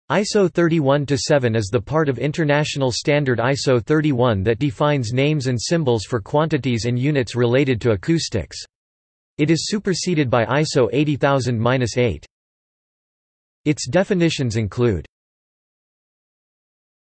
ISO 31-7 is the part of international standard ISO 31 that defines names and symbols for quantities and units related to acoustics. It is superseded by ISO 80000-8. Its definitions include